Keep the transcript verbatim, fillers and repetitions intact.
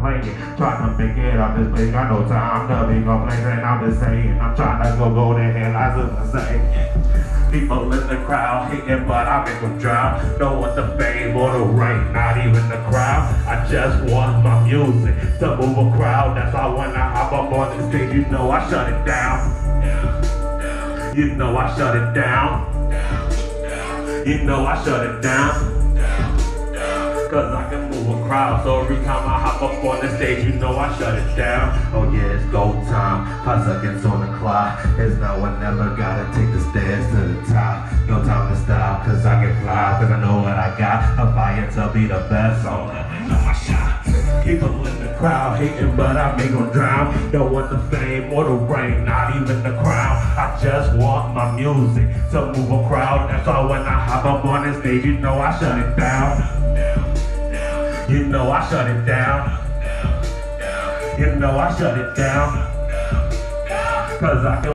playing, trying to make it out this place. Got no time to be complaining. I'm just saying, I'm trying to go go to hell. I was gonna say. People in the crowd hating, but I make them drown. Don't want the fame or the rain, not even the crowd. I just want my music to move a crowd. That's why when I hop up on the stage, you know I shut it down. You know I shut it down. You know I shut it down. Cause I can move a crowd, so every time I hop up on the stage, you know I shut it down. Oh yeah, it's go time, five seconds on the clock. There's no one ever gotta take the stairs to the top. No time to stop, cause I can fly, cause I know what I got. I'm fired to be the best, so let me know my shot. People in the crowd hating, but I make them drown. Don't want the fame or the rain, not even the crown. I just want my music to move a crowd. That's why when I hop up on the stage, you know I shut it down. You know I shut it down. You know I shut it down. Cause I can